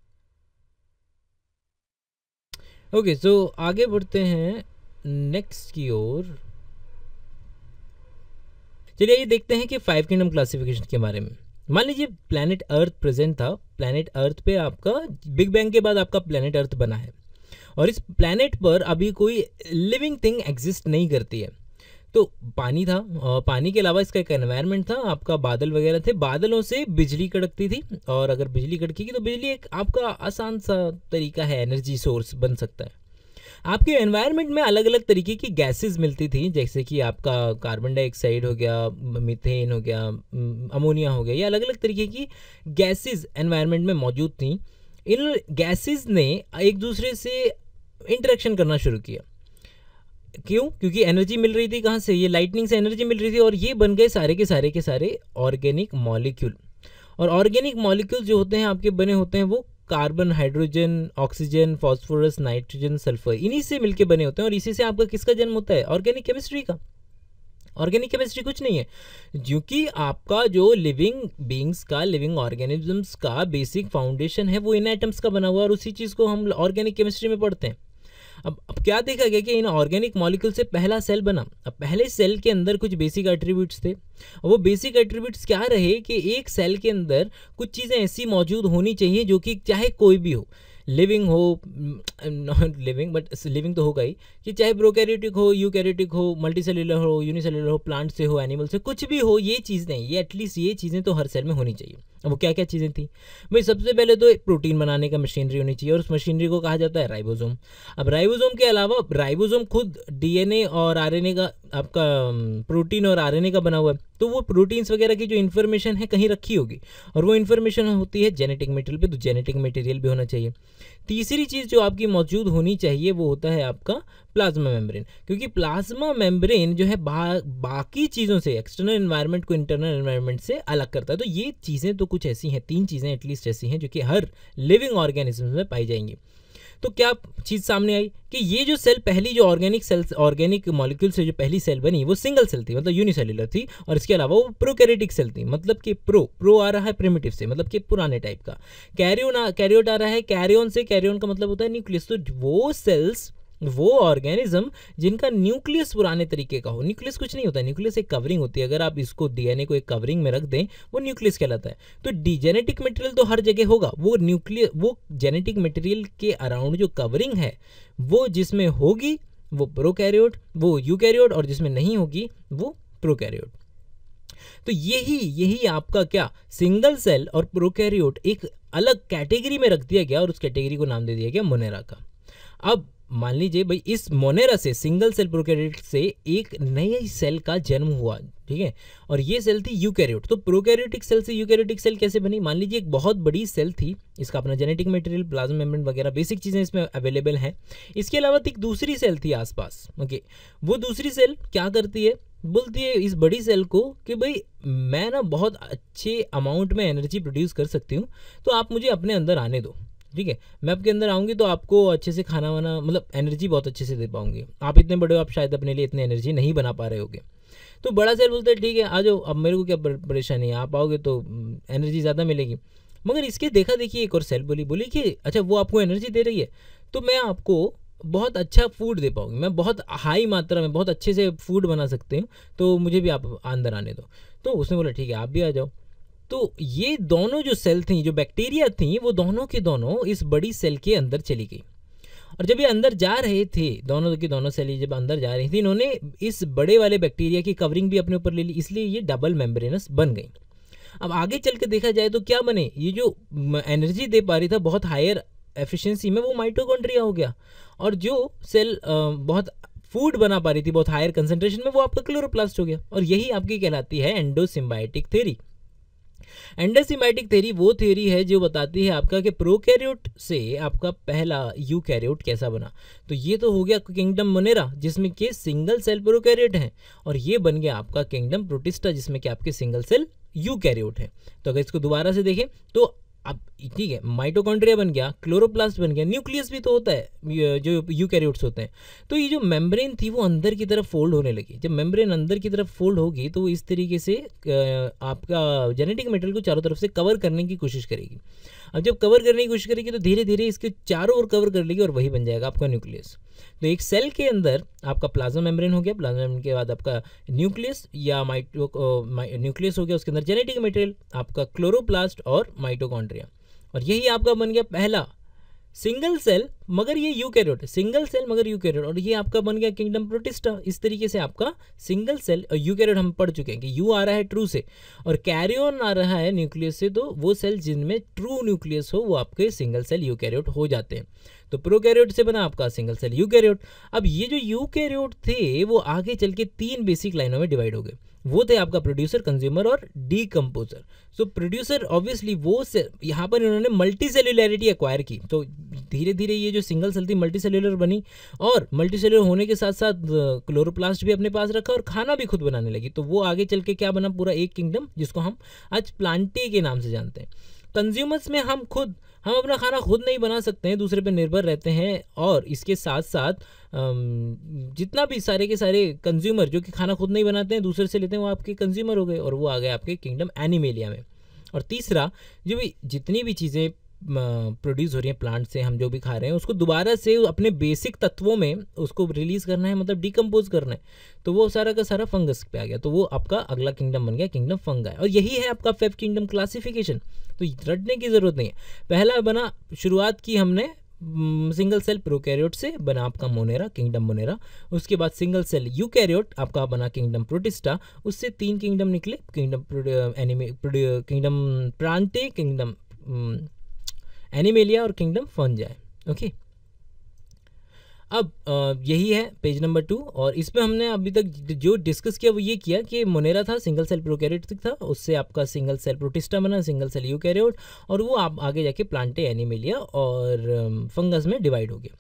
ओके okay, सो so आगे बढ़ते हैं नेक्स्ट की ओर। चलिए ये देखते हैं कि फाइव किंगडम क्लासिफिकेशन के बारे में। मान लीजिए प्लैनेट अर्थ प्रेजेंट था, प्लैनेट अर्थ पे आपका बिग बैंग के बाद आपका प्लैनेट अर्थ बना है, और इस प्लैनेट पर अभी कोई लिविंग थिंग एग्जिस्ट नहीं करती है। तो पानी था, और पानी के अलावा इसका एक एनवायरनमेंट था, आपका बादल वगैरह थे, बादलों से बिजली कड़कती थी, और अगर बिजली कड़केगी तो बिजली एक आपका आसान सा तरीका है, एनर्जी सोर्स बन सकता है। आपके एनवायरनमेंट में अलग अलग तरीके की गैसेस मिलती थी, जैसे कि आपका कार्बन डाइऑक्साइड हो गया, मीथेन हो गया, अमोनिया हो गया, ये अलग अलग तरीके की गैसेस एनवायरनमेंट में मौजूद थी। इन गैसेस ने एक दूसरे से इंटरेक्शन करना शुरू किया। क्यों? क्योंकि एनर्जी मिल रही थी, कहाँ से? ये लाइटनिंग से एनर्जी मिल रही थी, और ये बन गए सारे के सारे के सारे ऑर्गेनिक मॉलिक्यूल। और ऑर्गेनिक मॉलिक्यूल जो होते हैं आपके बने होते हैं वो carbon, hydrogen, oxygen, phosphorus, nitrogen, sulphur, इन्हीं से मिलके बने होते हैं, और इसी से आपका किसका जन्म होता है? ऑर्गेनिक केमिस्ट्री का। ऑर्गेनिक केमिस्ट्री कुछ नहीं है, क्योंकि आपका जो लिविंग बींग्स का, लिविंग ऑर्गेनिजम्स का बेसिक फाउंडेशन है वो इन एटम्स का बना हुआ है, और उसी चीज़ को हम ऑर्गेनिक केमिस्ट्री में पढ़ते हैं। अब अब क्या देखा गया कि इन ऑर्गेनिक मॉलिक्यूल से पहला सेल बना। अब पहले सेल के अंदर कुछ बेसिक एट्रीब्यूट्स थे, वो बेसिक एट्रीब्यूट्स क्या रहे कि एक सेल के अंदर कुछ चीज़ें ऐसी मौजूद होनी चाहिए जो कि चाहे कोई भी हो, लिविंग हो, नॉट लिविंग बट लिविंग तो होगा ही, कि चाहे प्रोकैरियोटिक हो, यूकैरियोटिक हो, मल्टीसेल्युलर हो, यूनिसेल्युलर हो, प्लांट से हो, एनिमल से, कुछ भी हो, ये चीज़ नहीं, ये एटलीस्ट ये चीज़ें तो हर सेल में होनी चाहिए। अब वो क्या क्या चीज़ें थी भाई? सबसे पहले तो प्रोटीन बनाने का मशीनरी होनी चाहिए और उस मशीनरी को कहा जाता है राइबोसोम। अब राइबोसोम के अलावा राइबोसोम खुद डीएनए और आरएनए का, आपका प्रोटीन और आरएनए का बना हुआ है, तो वो प्रोटीन्स वगैरह की जो इन्फॉर्मेशन है कहीं रखी होगी और वो इन्फॉर्मेशन होती है जेनेटिक मटेरियल पे, तो जेनेटिक मटेरियल भी होना चाहिए। तीसरी चीज़ जो आपकी मौजूद होनी चाहिए वो होता है आपका प्लाज्मा मेम्ब्रेन, क्योंकि प्लाज्मा मेम्ब्रेन जो है बा, बाकी चीज़ों से, एक्सटर्नल एनवायरनमेंट को इंटरनल एनवायरनमेंट से अलग करता है। तो ये चीज़ें तो कुछ ऐसी हैं, तीन चीज़ें एटलीस्ट ऐसी हैं जो कि हर लिविंग ऑर्गेनिज्म में पाई जाएंगी। तो क्या चीज़ सामने आई कि ये जो सेल, पहली जो ऑर्गेनिक सेल्स, ऑर्गेनिक मॉलिक्यूल से जो पहली सेल बनी वो सिंगल सेल थी, मतलब यूनिसेल्युलर थी, और इसके अलावा वो प्रोकैरियोटिक सेल थी, मतलब कि प्रो प्रो आ रहा है प्रिमिटिव से, मतलब कि पुराने टाइप का। कैरियोन कैरियोट आ रहा है कैरियोन से, कैरियोन का मतलब होता है न्यूक्लियस। तो वो सेल्स, वो ऑर्गेनिज्म जिनका न्यूक्लियस पुराने तरीके का हो, न्यूक्लियस कुछ नहीं होता, न्यूक्लियस एक कवरिंग होती है, अगर आप इसको डीएनए को एक कवरिंग में रख दें वो न्यूक्लियस कहलाता है। तो डी जेनेटिक मटेरियल तो हर जगह होगा, वो न्यूक्लियस, वो जेनेटिक मटेरियल के अराउंड जो कवरिंग है वो जिसमें होगी वो प्रोकैरियोट, वो यूकैरियोट, और जिसमें नहीं होगी वो प्रोकैरियोट। तो यही यही आपका क्या, सिंगल सेल और प्रोकैरियोट एक अलग कैटेगरी में रख दिया गया और उस कैटेगरी को नाम दे दिया गया मोनेरा का। अब मान लीजिए भाई, इस मोनेरा से, सिंगल सेल प्रोकैरियोट से एक नई सेल का जन्म हुआ, ठीक है, और ये सेल थी यूकैरियोट। तो प्रोकैरियोटिक सेल से यूकैरियोटिक सेल कैसे बनी? मान लीजिए एक बहुत बड़ी सेल थी, इसका अपना जेनेटिक मटेरियल, प्लाज्मा मेम्ब्रेन वगैरह बेसिक चीज़ें इसमें अवेलेबल हैं। इसके अलावा एक दूसरी सेल थी आसपास, ओके। वो दूसरी सेल क्या करती है, बोलती है इस बड़ी सेल को कि भाई मैं ना बहुत अच्छे अमाउंट में एनर्जी प्रोड्यूस कर सकती हूँ, तो आप मुझे अपने अंदर आने दो, ठीक है। मैं आपके अंदर आऊँगी तो आपको अच्छे से खाना वाना, मतलब एनर्जी बहुत अच्छे से दे पाऊंगी। आप इतने बड़े हो, आप शायद अपने लिए इतनी एनर्जी नहीं बना पा रहे होगे। तो बड़ा सेल बोलता है ठीक है आ जाओ, अब मेरे को क्या परेशानी है, आप आओगे तो एनर्जी ज़्यादा मिलेगी। मगर इसके देखा देखिए एक और सेल बोली बोली कि अच्छा वो आपको एनर्जी दे रही है तो मैं आपको बहुत अच्छा फूड दे पाऊंगी, मैं बहुत हाई मात्रा में बहुत अच्छे से फूड बना सकती हूँ, तो मुझे भी आप अंदर आने दो। तो उसने बोला ठीक है आप भी आ जाओ। तो ये दोनों जो सेल थी, जो बैक्टीरिया थी, वो दोनों के दोनों इस बड़ी सेल के अंदर चली गई। और जब ये अंदर जा रहे थे, दोनों की दोनों सेल जब अंदर जा रही थी, इन्होंने इस बड़े वाले बैक्टीरिया की कवरिंग भी अपने ऊपर ले ली, इसलिए ये डबल मेम्ब्रेनस बन गई। अब आगे चल के देखा जाए तो क्या बने, ये जो एनर्जी दे पा रही था बहुत हायर एफिशिएंसी में, वो माइटोकॉन्ड्रिया हो गया, और जो सेल बहुत फूड बना पा रही थी बहुत हायर कंसंट्रेशन में, वो आपका क्लोरोप्लास्ट हो गया। और यही आपकी कहलाती है एंडोसिम्बायोटिक थ्योरी। एंडोसिम्बायोटिक थ्योरी वो थ्योरी है जो बताती है आपका कि प्रोकैरियोट से आपका पहला यूकैरियोट कैसा बना। तो ये तो हो गया किंगडम मोनेरा जिसमें कि सिंगल सेल प्रोकैरियोट है, और ये बन गया आपका किंगडम प्रोटिस्टा जिसमें कि आपके सिंगल सेल यूकैरियोट है। तो अगर इसको दोबारा से देखें तो अब ठीक है, माइटोकॉन्ड्रिया बन गया, क्लोरोप्लास्ट बन गया, न्यूक्लियस भी तो होता है जो यूकैरियोट्स होते हैं। तो ये जो मेम्ब्रेन थी वो अंदर की तरफ फोल्ड होने लगी। जब मेम्ब्रेन अंदर की तरफ फोल्ड होगी तो वो इस तरीके से आपका जेनेटिक मटेरियल को चारों तरफ से कवर करने की कोशिश करेगी। अब जब कवर करने की कोशिश करेगी तो धीरे धीरे इसके चारों ओर कवर कर लेगी और वही बन जाएगा आपका न्यूक्लियस। तो एक सेल के अंदर आपका प्लाज्मा मेम्ब्रेन हो गया, प्लाज्मा मेम्ब्रेन के बाद आपका न्यूक्लियस या माइटो न्यूक्लियस हो गया, उसके अंदर जेनेटिक मटेरियल आपका क्लोरोप्लास्ट और माइटोकॉन्ड्रिया, और यही आपका बन गया पहला सिंगल सेल मगर ये यूकैरियोट, सिंगल सेल मगर यूकैरियोट, और ये आपका बन गया किंगडम प्रोटिस्टा। इस तरीके से आपका सिंगल सेल और यूकैरियोट हम पढ़ चुके हैं कि यू आ रहा है ट्रू से और कैरियोन आ रहा है न्यूक्लियस से, तो वो सेल जिनमें ट्रू न्यूक्लियस हो वो आपके सिंगल सेल यूकैरियोट हो जाते हैं। तो प्रोकैरियोट से बना आपका सिंगल सेल यूकैरियोट। अब ये जो यूकैरियोट थे वो आगे चल के तीन बेसिक लाइनों में डिवाइड हो गए। वो थे आपका प्रोड्यूसर, कंज्यूमर और डीकम्पोजर। सो प्रोड्यूसर ऑब्वियसली वो से यहाँ पर इन्होंने मल्टी सेल्युलैरिटी एक्वायर की, तो धीरे धीरे ये जो सिंगल सेल थी मल्टी सेल्युलर बनी, और मल्टी सेल्युलर होने के साथ साथ क्लोरोप्लास्ट भी अपने पास रखा और खाना भी खुद बनाने लगी। तो वो आगे चल के क्या बना, पूरा एक किंगडम जिसको हम आज प्लांटी के नाम से जानते हैं। कंज्यूमर्स में हम खुद हम अपना खाना खुद नहीं बना सकते हैं, दूसरे पे निर्भर रहते हैं, और इसके साथ साथ जितना भी सारे के सारे कंज्यूमर जो कि खाना खुद नहीं बनाते हैं दूसरे से लेते हैं वो आपके कंज्यूमर हो गए, और वो आ गए आपके किंगडम एनिमेलिया में। और तीसरा जो भी जितनी भी चीज़ें प्रोड्यूस हो रही है प्लांट से, हम जो भी खा रहे हैं उसको दोबारा से अपने बेसिक तत्वों में उसको रिलीज करना है, मतलब डिकम्पोज करना है, तो वो सारा का सारा फंगस पे आ गया, तो वो आपका अगला किंगडम बन गया, किंगडम फंगाई। और यही है आपका फिफ्थ किंगडम क्लासिफिकेशन, तो रटने की ज़रूरत नहीं है। पहला बना, शुरुआत की हमने सिंगल सेल प्रोकैरियोट से, बना आपका मोनेरा, किंगडम मोनेरा। उसके बाद सिंगल सेल यूकैरियोट आपका बना किंगडम प्रोटिस्टा। उससे तीन किंगडम निकले, किंगडम एनिमे किंगडम प्रांटे, किंगडम एनिमेलिया और किंगडम फंजाई। ओके, अब यही है पेज नंबर टू। और इसमें हमने अभी तक जो डिस्कस किया वो ये किया कि मोनेरा था, सिंगल सेल प्रोकैरियोट था, उससे आपका सिंगल सेल प्रोटिस्टा बना, सिंगल सेल यूकैरियोट, और वो आप आगे जाके प्लांटे, एनिमेलिया और फंगस में डिवाइड हो गया।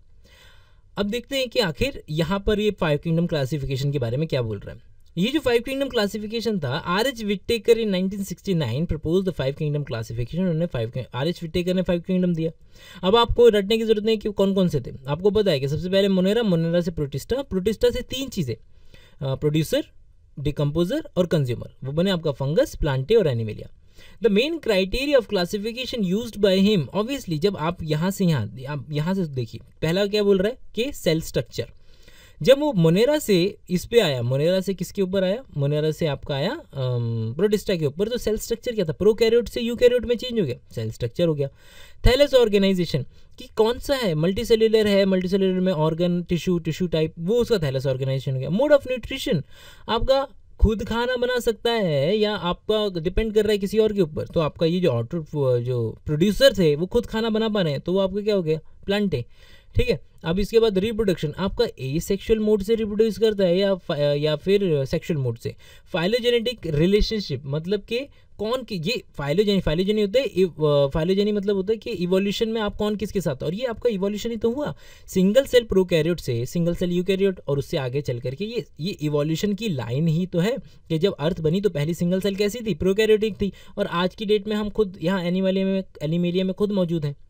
अब देखते हैं कि आखिर यहाँ पर ये फाइव किंगडम क्लासिफिकेशन के बारे में क्या बोल रहा है। ये जो फाइव किंगडम क्लासिफिकेशन था, R H Whittaker in nineteen sixty nine propose the five kingdom classification. उन्होंने फाइव आर एच विटेकर ने फाइव किंगडम दिया। अब आपको रटने की जरूरत नहीं कि कौन कौन से थे, आपको पता है कि सबसे पहले मोनेरा, मोनेरा से प्रोटिस्टा, प्रोटिस्टा से तीन चीज़ें, प्रोड्यूसर, डिकम्पोजर और कंज्यूमर, वो बने आपका फंगस, प्लांटे और Animalia. The main criteria of classification used by him, obviously जब आप यहाँ से यहाँ आप यहाँ से देखिए, पहला क्या बोल रहा है कि सेल स्ट्रक्चर। जब वो मोनेरा से इस पे आया, मोनेरा से किसके ऊपर आया, मोनेरा से आपका आया प्रोटिस्टा के ऊपर, तो सेल स्ट्रक्चर क्या था, प्रोकैरियोट से यूकैरियोट में चेंज हो गया, सेल स्ट्रक्चर हो गया। थैलेस ऑर्गेनाइजेशन कि कौन सा है, मल्टीसेल्युलर है, मल्टीसेल्युलर में ऑर्गन, टिश्यू, टिश्यू टाइप, वो उसका थैलेस ऑर्गेनाइजेशन हो गया। मोड ऑफ न्यूट्रिशन, आपका खुद खाना बना सकता है या आपका डिपेंड कर रहा है किसी और के ऊपर, तो आपका ये जो ऑटो जो प्रोड्यूसर थे वो खुद खाना बना पा रहे हैं, तो वो आपका क्या हो गया, प्लांटे। ठीक है, अब इसके बाद रिप्रोडक्शन, आपका ए सेक्सुअल मोड से रिप्रोड्यूस करता है या या फिर सेक्सुअल मोड से। फाइलोजेनेटिक रिलेशनशिप, मतलब कि कौन की, ये फाइलोजेनी फाइलोजेनी होता है, फाइलोजेनी मतलब होता है कि इवोल्यूशन में आप कौन किसके साथ, और ये आपका इवोल्यूशन ही तो हुआ सिंगल सेल प्रोकैरियोट से सिंगल सेल यूकैरियोट, और उससे आगे चल करके ये ये इवोल्यूशन की लाइन ही तो है कि जब अर्थ बनी तो पहली सिंगल सेल कैसी थी, प्रोकैरियोटिक थी, और आज की डेट में हम खुद यहाँ एनिमलिया में एनिमेलिया में खुद मौजूद हैं।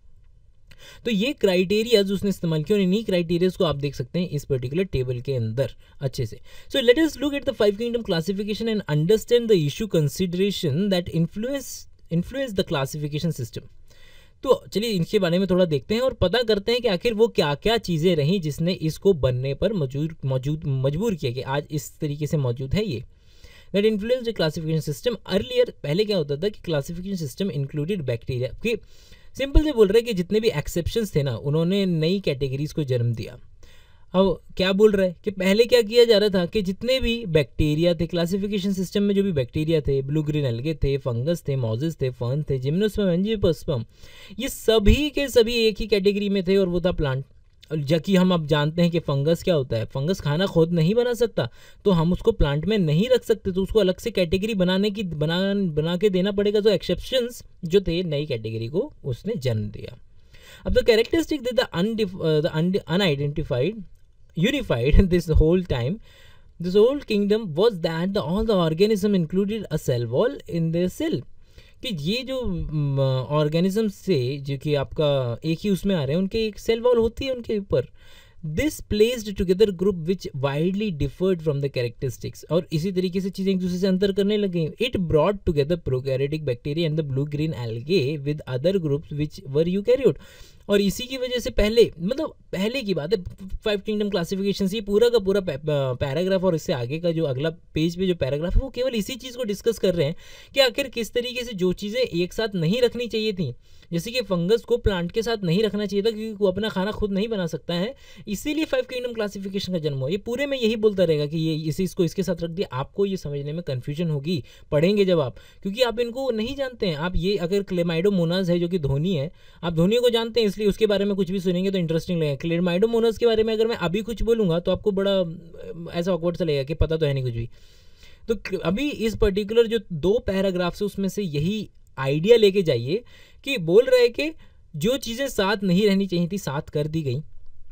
तो ये क्राइटेरियाज उसने इस्तेमाल किया, और इन्हीं क्राइटेरियाज को आप देख सकते हैं इस पर्टिकुलर टेबल के अंदर अच्छे से। So let us look at the five kingdom classification and understand the issue consideration that influence influence the classification system. तो चलिए इनके बारे में थोड़ा देखते हैं और पता करते हैं कि आखिर वो क्या क्या चीज़ें रहीं जिसने इसको बनने पर मौजूद मौजूद मजबूर किया कि आज इस तरीके से मौजूद है ये। That influence the classification system. Earlier पहले क्या होता था कि क्लासिफिकेशन सिस्टम इंक्लूडेड बैक्टीरिया, कि सिंपल से बोल रहे हैं कि जितने भी एक्सेप्शंस थे ना, उन्होंने नई कैटेगरीज को जन्म दिया। अब क्या बोल रहा है कि पहले क्या किया जा रहा था कि जितने भी बैक्टीरिया थे क्लासिफिकेशन सिस्टम में, जो भी बैक्टीरिया थे, ब्लू ग्रीन एल्गे थे, फंगस थे, मॉजेस थे, फर्न थे, जिम्नोस्पर्म, एंजियोस्पर्म, ये सभी के सभी एक ही कैटेगरी में थे, और वो था प्लांट। जबकि हम अब जानते हैं कि फंगस क्या होता है, फंगस खाना खुद नहीं बना सकता, तो हम उसको प्लांट में नहीं रख सकते, तो उसको अलग से कैटेगरी बनाने की बना बना के देना पड़ेगा। तो एक्सेप्शंस जो थे नई कैटेगरी को उसने जन्म दिया। अब the characteristic the unidentified unified this whole time, this whole kingdom was that the, all the organism included a cell wall in their cell, कि ये जो ऑर्गेनिज्म से जो कि आपका एक ही उसमें आ रहे हैं, उनके एक सेल वॉल होती है उनके ऊपर। This placed together group which widely differed from the characteristics, और इसी तरीके से चीज़ें एक दूसरे से अंतर करने लग गई। It brought together prokaryotic bacteria and the blue green algae with other groups which were eukaryote, और इसी की वजह से पहले, मतलब पहले की बात है, फाइव किंगडम क्लासिफिकेशन से पूरा का पूरा पैराग्राफ और इससे आगे का जो अगला पेज पे जो पैराग्राफ है वो केवल इसी चीज़ को डिस्कस कर रहे हैं कि आखिर किस तरीके से जो चीज़ें एक साथ नहीं रखनी चाहिए थी, जैसे कि फंगस को प्लांट के साथ नहीं रखना चाहिए था क्योंकि वो अपना खाना खुद नहीं बना सकता है, इसीलिए फाइव किंगडम क्लासिफिकेशन का जन्म हुआ। ये पूरे में यही बोलता रहेगा कि ये इसी इसको इसके साथ रख दिया। आपको ये समझने में कन्फ्यूजन होगी पढ़ेंगे जब आप, क्योंकि आप इनको नहीं जानते हैं। आप ये अगर क्लेमाइडोमोनास है जो कि ध्वनि है, आप ध्वनियों को जानते हैं इसलिए उसके बारे में कुछ भी सुनेंगे तो इंटरेस्टिंग लगेगा। क्लेमाइडोमोनास के बारे में अगर मैं अभी कुछ बोलूँगा तो आपको बड़ा ऐसा ऑकवर्ड सा लगेगा कि पता तो है नहीं कुछ भी। तो अभी इस पर्टिकुलर जो दो पैराग्राफ से उसमें से यही आइडिया लेके जाइए कि बोल रहे कि जो चीज़ें साथ नहीं रहनी चाहिए थी साथ कर दी गई,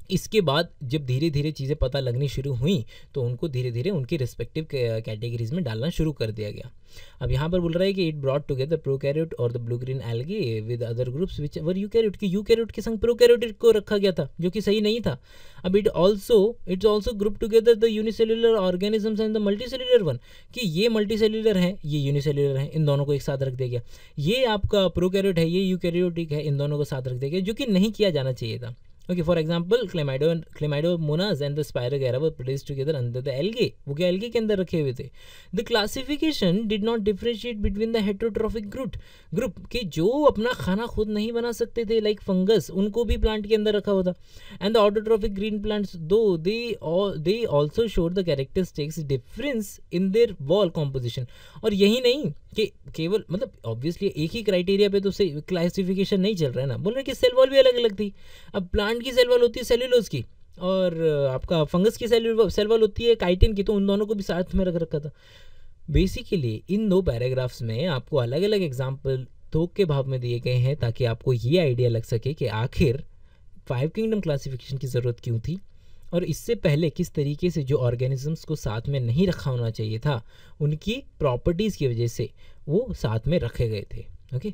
इसके बाद जब धीरे धीरे चीज़ें पता लगनी शुरू हुई तो उनको धीरे धीरे उनकी रिस्पेक्टिव कैटेगरीज में डालना शुरू कर दिया गया। अब यहाँ पर बोल रहा है कि इट ब्रॉट टुगेदर प्रोकैरियोट और the blue green algae with other groups which were eukaryote, कि यूकैरियोट के संग प्रोकैरियोट को रखा गया था, जो कि सही नहीं था। अब it also it's also group together the unicellular organisms and the multicellular one, कि ये मल्टीसेल्युलर है, ये यूनिसेल्युलर है, इन दोनों को एक साथ रख दिया गया। ये आपका प्रोकैरियोट है, ये यूकैरियोटिक है, इन दोनों को साथ रख दिया गया, जो कि नहीं किया जाना चाहिए था। Okay, for example, Chlamydo and Chlamydomonas and the Spirogyra were placed together under the algae. वो क्या algae के अंदर रखे हुए थे। The classification did not differentiate between the heterotrophic group group कि जो अपना खाना खुद नहीं बना सकते थे, like fungus, उनको भी प्लांट के अंदर रखा हुआ था। And the autotrophic green plants, though they all they also showed the characteristics difference in their wall composition. और यही नहीं कि केवल मतलब ऑब्वियसली एक ही क्राइटेरिया पे तो क्लासिफिकेशन नहीं चल रहा है ना, बोल रहे कि सेल वॉल भी अलग अलग थी। अब प्लांट की सेल वॉल होती है सेल्यूलोज की, और आपका फंगस की सेल सेल वॉल होती है काइटिन की, तो उन दोनों को भी साथ में रख रखा था। बेसिकली इन दो पैराग्राफ्स में आपको अलग अलग एग्जाम्पल थोक के भाव में दिए गए हैं ताकि आपको ये आइडिया लग सके कि आखिर फाइव किंगडम क्लासिफिकेशन की ज़रूरत क्यों थी, और इससे पहले किस तरीके से जो ऑर्गेनिजम्स को साथ में नहीं रखा होना चाहिए था उनकी प्रॉपर्टीज़ की वजह से वो साथ में रखे गए थे। Okay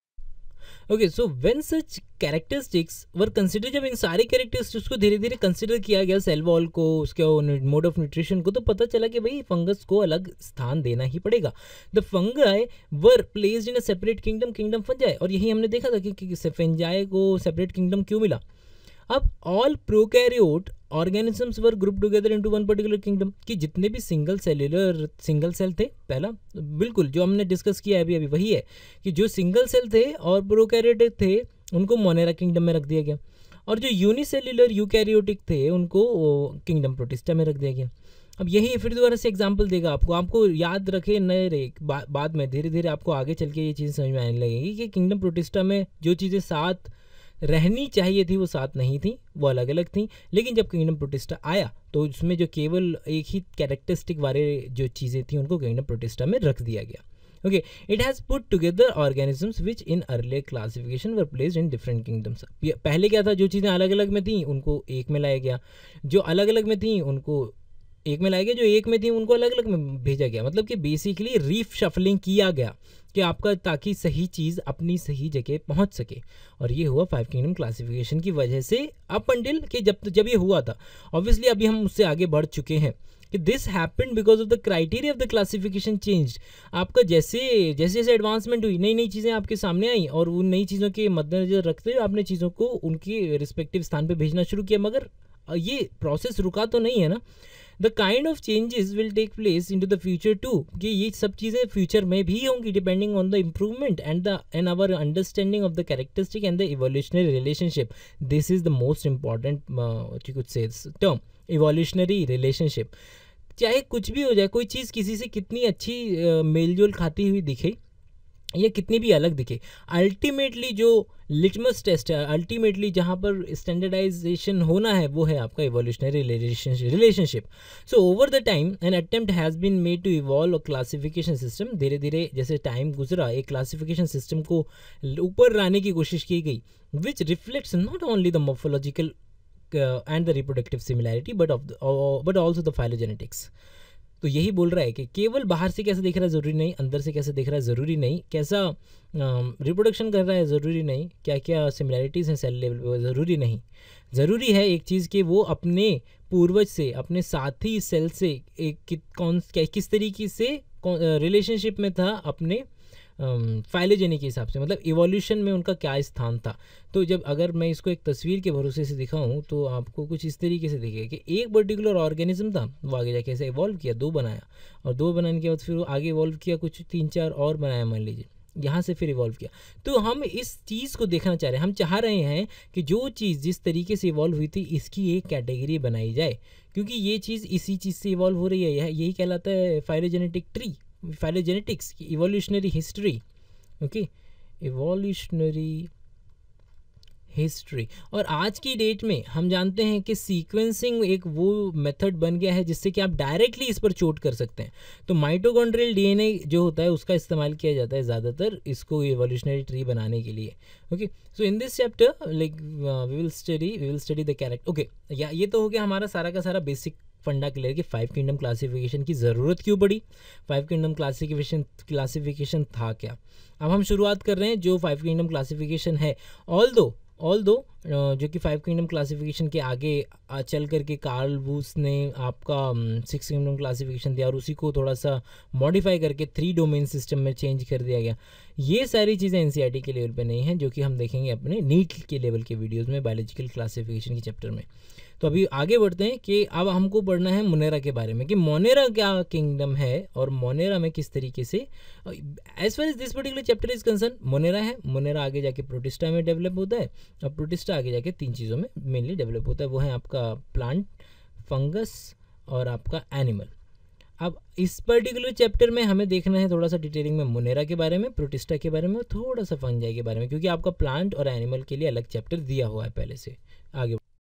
okay so when such characteristics were consider, जब इन सारे कैरेक्टरिस्टिक्स को धीरे धीरे कंसिडर किया गया, सेल वॉल को, उसके मोड ऑफ न्यूट्रिशन को, तो पता चला कि भाई फंगस को अलग स्थान देना ही पड़ेगा। The fungi were placed in a separate kingdom, kingdom Fungi, और यही हमने देखा था कि, कि फंजाई को सेपरेट किंगडम क्यों मिला। अब all prokaryote organisms were group together into one particular kingdom, कि जितने भी सिंगल सेल्युलर सिंगल सेल थे, पहला बिल्कुल जो हमने डिस्कस किया है अभी अभी वही है कि जो सिंगल सेल थे और प्रोकैरियोटिक थे उनको मोनेरा किंगडम में रख दिया गया, और जो यूनिसेल्युलर यूकैरियोटिक थे उनको किंगडम प्रोटिस्टा में रख दिया गया। अब यही फिर दोबारा से एग्जाम्पल देगा आपको, आपको याद रखे नए रे बा, बाद में धीरे धीरे आपको आगे चल के ये चीज़ समझ में आने लगेगी कि किंगडम प्रोटिस्टा में जो चीज़ें साथ रहनी चाहिए थी वो साथ नहीं थी, वो अलग अलग थी। लेकिन जब किंगडम प्रोटिस्टा आया तो उसमें जो केवल एक ही कैरेक्टरिस्टिक वाले जो चीज़ें थी उनको किंगडम प्रोटिस्टा में रख दिया गया। Okay, it has put together organisms which in earlier classification were placed in different kingdoms. पहले क्या था, जो चीज़ें अलग अलग में थी उनको एक में लाया गया, जो अलग अलग में थी उनको एक में लाया गया, जो एक में थी उनको अलग अलग में भेजा गया। मतलब कि बेसिकली रीफ शफलिंग किया गया कि आपका, ताकि सही चीज़ अपनी सही जगह पहुंच सके। और ये हुआ फाइव किंगडम क्लासिफिकेशन की वजह से अप अंटिल कि जब जब ये हुआ था। ऑब्वियसली अभी हम उससे आगे बढ़ चुके हैं कि this happened because of the criteria of the classification change. आपका जैसे जैसे जैसे एडवांसमेंट हुई, नई नई चीज़ें आपके सामने आई और उन नई चीज़ों के मद्देनजर रखते हुए आपने चीज़ों को उनके रिस्पेक्टिव स्थान पर भेजना शुरू किया। मगर ये प्रोसेस रुका तो नहीं है ना। The kind of changes will take place into the future too, कि ये सब चीज़ें फ्यूचर में भी होंगी depending on the improvement and the and our understanding of the characteristic and the evolutionary relationship. This is the most important you could say term, evolutionary relationship. चाहे कुछ भी हो जाए, कोई चीज़ किसी से कितनी अच्छी uh, मेलजोल खाती हुई दिखे या कितनी भी अलग दिखे, अल्टीमेटली जो लिटमस टेस्ट है, अल्टीमेटली जहाँ पर स्टैंडर्डाइजेशन होना है वो है आपका evolutionary relationship. So over the time an attempt has been made to evolve a classification system. धीरे धीरे जैसे टाइम गुजरा एक क्लासिफिकेशन सिस्टम को ऊपर लाने की कोशिश की गई which reflects not only the morphological and the reproductive similarity but of but also the phylogenetics. तो यही बोल रहा है कि केवल बाहर से कैसे दिख रहा है ज़रूरी नहीं, अंदर से कैसे दिख रहा है ज़रूरी नहीं, कैसा रिप्रोडक्शन कर रहा है ज़रूरी नहीं, क्या क्या सिमिलैरिटीज़ हैं सेल लेवल पे ज़रूरी नहीं। ज़रूरी है एक चीज़ कि वो अपने पूर्वज से, अपने साथी सेल से एक कि, कौन क्या किस तरीके से रिलेशनशिप में था अपने फाइलोजेनी के हिसाब से, मतलब इवोल्यूशन में उनका क्या स्थान था। तो जब अगर मैं इसको एक तस्वीर के भरोसे से दिखाऊं तो आपको कुछ इस तरीके से दिखेगा कि एक पर्टिकुलर ऑर्गेनिज्म था, वो आगे जाके ऐसे इवॉल्व किया, दो बनाया, और दो बनाने के बाद फिर वो आगे इवॉल्व किया, कुछ तीन चार और बनाया मान लीजिए, यहाँ से फिर इवॉल्व किया। तो हम इस चीज़ को देखना चाह रहे हैं, हम चाह रहे हैं कि जो चीज़ जिस तरीके से इवॉल्व हुई थी इसकी एक कैटेगरी बनाई जाए, क्योंकि ये चीज़ इसी चीज़ से इवॉल्व हो रही है। यही कहलाता है फाइलोजेनेटिक ट्री, फाइलोजेनेटिक्स की evolutionary history. Okay, evolutionary history. और आज की डेट में हम जानते हैं कि सीक्वेंसिंग एक वो मेथड बन गया है जिससे कि आप डायरेक्टली इस पर चोट कर सकते हैं। तो माइटोकॉन्ड्रियल डीएनए जो होता है उसका इस्तेमाल किया जाता है ज़्यादातर इसको एवोल्यूशनरी ट्री बनाने के लिए। Okay, so in this chapter like we will study we will study the character. Okay, या ये तो हो गया हमारा सारा का सारा बेसिक फंडा क्लियर कि फाइव किंगडम क्लासिफिकेशन की ज़रूरत क्यों पड़ी, फाइव किंगडम क्लासिफिकेशन क्लासिफिकेशन था क्या। अब हम शुरुआत कर रहे हैं जो फाइव किंगडम क्लासिफिकेशन है। ऑल दो ऑल दो जो कि फाइव किंगडम क्लासिफिकेशन के आगे आ, चल करके कार्ल वूस ने आपका सिक्स किंगडम क्लासिफिकेशन दिया और उसी को थोड़ा सा मॉडिफाई करके थ्री डोमेन सिस्टम में चेंज कर दिया गया। ये सारी चीज़ें एनसीईआरटी के लेवल पे नहीं हैं, जो कि हम देखेंगे अपने नीट के लेवल के वीडियोज़ में बायोलॉजिकल क्लासिफिकेशन के चैप्टर में। तो अभी आगे बढ़ते हैं कि अब हमको पढ़ना है मोनेरा के बारे में कि मोनेरा क्या किंगडम है और मोनेरा में किस तरीके से as far as this particular chapter is concern Monera है। मोनेरा आगे जाके प्रोटिस्टा में डेवलप होता है और प्रोटिस्टा आगे जाके तीन चीज़ों में मेनली डेवलप होता है, वो है आपका प्लांट, फंगस और आपका एनिमल। अब इस पर्टिकुलर चैप्टर में हमें देखना है थोड़ा सा डिटेलिंग में मोनेरा के बारे में, प्रोटिस्टा के बारे में, थोड़ा सा फंजाई के बारे में, क्योंकि आपका प्लांट और एनिमल के लिए अलग चैप्टर दिया हुआ है पहले से। आगे